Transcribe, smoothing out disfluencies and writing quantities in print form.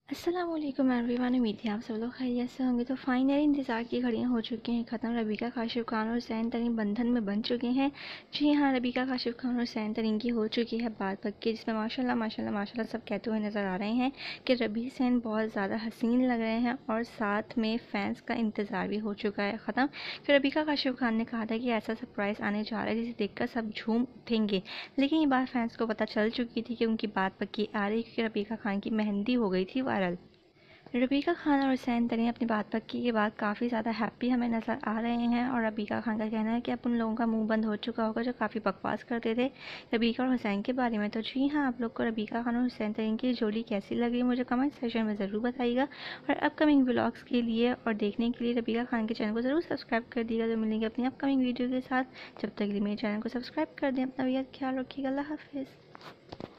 अस्सलाम वालेकुम एवरीवन। उम्मीद है आप सब लोग खैरियत से होंगे। तो फाइनली इंतज़ार की घड़ियां हो चुकी हैं ख़त्म। रबीका काशिफ खान और ज़ैन तरीन बंधन में बन चुके हैं। जी हाँ, रबीका काशिफ खान और ज़ैन तरीन की हो चुकी है बात पक्की, जिसमें माशाल्लाह माशाल्लाह माशाल्लाह सब कहते हुए नज़र आ रहे हैं कि रबी ज़ैन बहुत ज़्यादा हसीन लग रहे हैं और साथ में फ़ैन्स का इंतज़ार भी हो चुका है ख़त्म। फिर रबीका काशिफ खान ने कहा था कि ऐसा सरप्राइज़ आने जा रहा है जिसे देखकर सब झूम उठेंगे, लेकिन ये बात फैंस को पता चल चुकी थी कि उनकी बात पक्की आ रही, क्योंकि रबीका खान की मेहंदी हो गई थी वायरल। रबीका खान और ज़ैन तरीन अपनी बात पक्की के बाद काफ़ी ज़्यादा हैप्पी हमें नज़र आ रहे हैं और रबीका खान का कहना है कि अब उन लोगों का मुंह बंद हो चुका होगा जो काफ़ी बकवास करते थे रबीका और हुसैन के बारे में। तो जी हाँ, आप लोग को रबीका खान और ज़ैन तरीन की जोड़ी कैसी लगी मुझे कमेंट सेक्शन में ज़रूर बताइएगा। और अपकमिंग व्लॉग्स के लिए और देखने के लिए रबीका खान के चैनल को ज़रूर सब्सक्राइब कर दिएगा। तो मिलेंगे अपनी अपकमिंग वीडियो के साथ। जब तक के लिए मेरे चैनल को सब्सक्राइब कर दें। अपना भी ख्याल रखिएगा। अल्लाह हाफिज़।